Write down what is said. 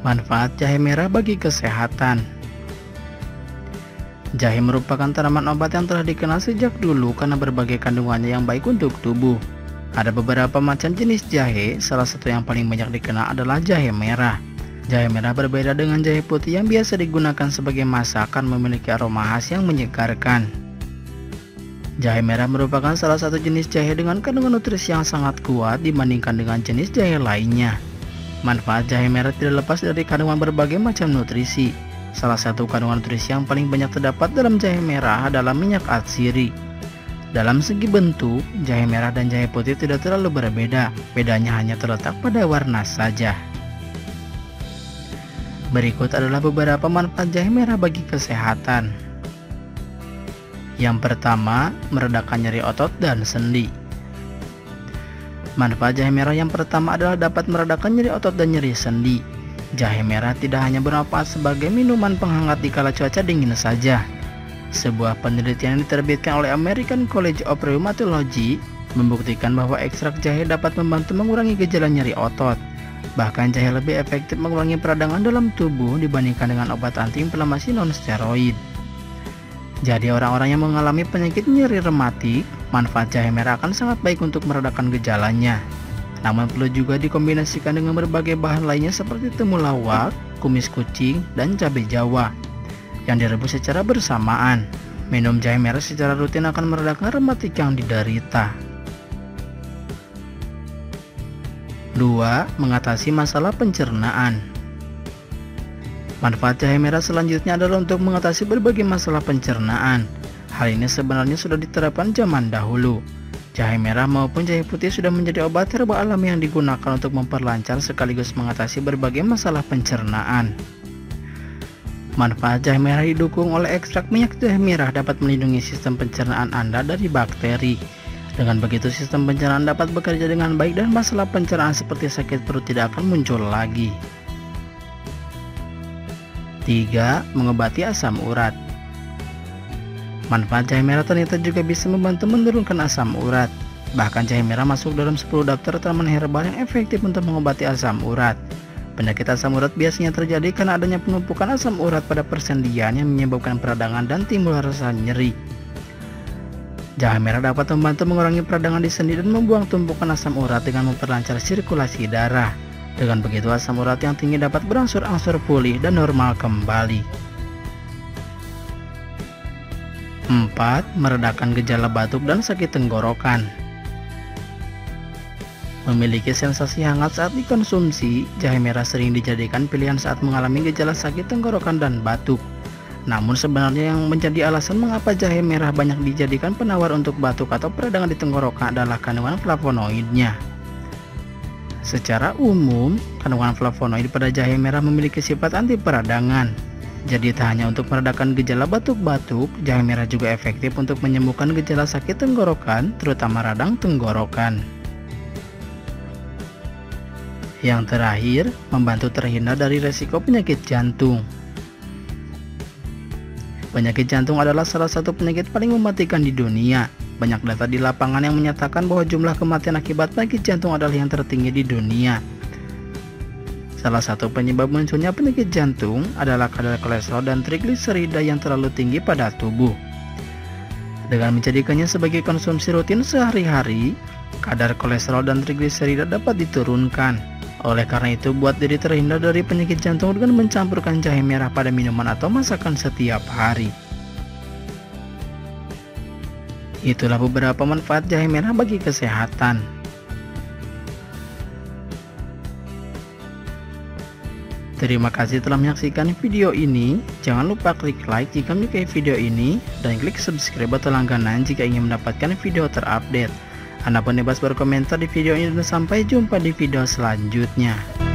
Manfaat jahe merah bagi kesehatan. Jahe merupakan tanaman obat yang telah dikenal sejak dulu karena berbagai kandungannya yang baik untuk tubuh. Ada beberapa macam jenis jahe, salah satu yang paling banyak dikenal adalah jahe merah. Jahe merah berbeda dengan jahe putih yang biasa digunakan sebagai masakan, memiliki aroma khas yang menyegarkan. Jahe merah merupakan salah satu jenis jahe dengan kandungan nutrisi yang sangat kuat dibandingkan dengan jenis jahe lainnya. Manfaat jahe merah tidak lepas dari kandungan berbagai macam nutrisi. Salah satu kandungan nutrisi yang paling banyak terdapat dalam jahe merah adalah minyak atsiri. Dalam segi bentuk, jahe merah dan jahe putih tidak terlalu berbeda. Bedanya hanya terletak pada warna saja. Berikut adalah beberapa manfaat jahe merah bagi kesehatan. Yang pertama, meredakan nyeri otot dan sendi. Manfaat jahe merah yang pertama adalah dapat meredakan nyeri otot dan nyeri sendi. Jahe merah tidak hanya bermanfaat sebagai minuman penghangat di kala cuaca dingin saja. Sebuah penelitian yang diterbitkan oleh American College of Rheumatology membuktikan bahwa ekstrak jahe dapat membantu mengurangi gejala nyeri otot. Bahkan jahe lebih efektif mengurangi peradangan dalam tubuh dibandingkan dengan obat antiinflamasi non-steroid. Jadi orang-orang yang mengalami penyakit nyeri rematik, manfaat jahe merah akan sangat baik untuk meredakan gejalanya. Namun perlu juga dikombinasikan dengan berbagai bahan lainnya seperti temulawak, kumis kucing, dan cabai jawa yang direbus secara bersamaan. Minum jahe merah secara rutin akan meredakan rematik yang diderita. 2. Mengatasi masalah pencernaan. Manfaat jahe merah selanjutnya adalah untuk mengatasi berbagai masalah pencernaan. Hal ini sebenarnya sudah diterapkan zaman dahulu. Jahe merah maupun jahe putih sudah menjadi obat herbal alami yang digunakan untuk memperlancar sekaligus mengatasi berbagai masalah pencernaan. Manfaat jahe merah didukung oleh ekstrak minyak jahe merah dapat melindungi sistem pencernaan Anda dari bakteri. Dengan begitu sistem pencernaan dapat bekerja dengan baik dan masalah pencernaan seperti sakit perut tidak akan muncul lagi. 3. Mengobati asam urat. Manfaat jahe merah ternyata juga bisa membantu menurunkan asam urat. Bahkan jahe merah masuk dalam 10 daftar tanaman herbal yang efektif untuk mengobati asam urat. Penyakit asam urat biasanya terjadi karena adanya penumpukan asam urat pada persendian yang menyebabkan peradangan dan timbul rasa nyeri. Jahe merah dapat membantu mengurangi peradangan di sendi dan membuang tumpukan asam urat dengan memperlancar sirkulasi darah. Dengan begitu asam urat yang tinggi dapat berangsur-angsur pulih dan normal kembali. 4. Meredakan gejala batuk dan sakit tenggorokan. Memiliki sensasi hangat saat dikonsumsi, jahe merah sering dijadikan pilihan saat mengalami gejala sakit tenggorokan dan batuk. Namun sebenarnya yang menjadi alasan mengapa jahe merah banyak dijadikan penawar untuk batuk atau peradangan di tenggorokan adalah kandungan flavonoidnya. Secara umum, kandungan flavonoid pada jahe merah memiliki sifat anti peradangan. Jadi tak hanya untuk meredakan gejala batuk-batuk, jahe merah juga efektif untuk menyembuhkan gejala sakit tenggorokan, terutama radang tenggorokan. Yang terakhir, membantu terhindar dari resiko penyakit jantung. Penyakit jantung adalah salah satu penyakit paling mematikan di dunia. Banyak data di lapangan yang menyatakan bahwa jumlah kematian akibat penyakit jantung adalah yang tertinggi di dunia. Salah satu penyebab munculnya penyakit jantung adalah kadar kolesterol dan trigliserida yang terlalu tinggi pada tubuh. Dengan menjadikannya sebagai konsumsi rutin sehari-hari, kadar kolesterol dan trigliserida dapat diturunkan. Oleh karena itu, buat diri terhindar dari penyakit jantung dengan mencampurkan jahe merah pada minuman atau masakan setiap hari. Itulah beberapa manfaat jahe merah bagi kesehatan. Terima kasih telah menyaksikan video ini. Jangan lupa klik like jika menyukai video ini dan klik subscribe atau langganan jika ingin mendapatkan video terupdate. Anda pun bebas berkomentar di video ini dan sampai jumpa di video selanjutnya.